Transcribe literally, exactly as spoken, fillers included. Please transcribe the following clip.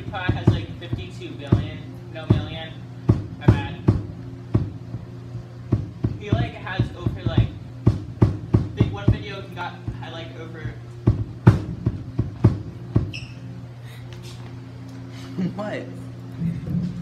PewDiePie has like fifty-two billion, no million. My bad. He like has over like, I think one video he got had like over. What?